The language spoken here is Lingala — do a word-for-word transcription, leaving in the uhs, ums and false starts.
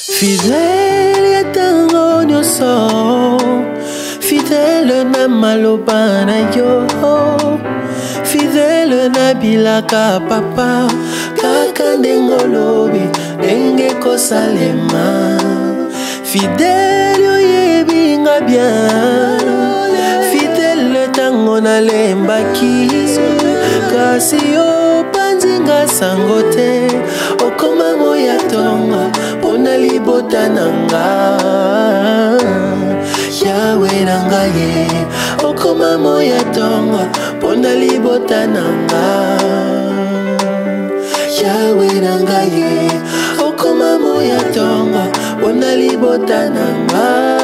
Fidèle yatango nyoso, fidèle na maloba na yo, fidèle na bilaka papa, kaka ndengolobi ndenge kosalema. Fidèle oyebi nga bien, fidèle tango na lembaki, kasi yo panzinga sango te, okoma moya tonga pona libota nanga. Yawe nanga ye, okoma moya tonga pona libota nanga. Yawe nanga ye, okoma moya tonga pona libota nanga.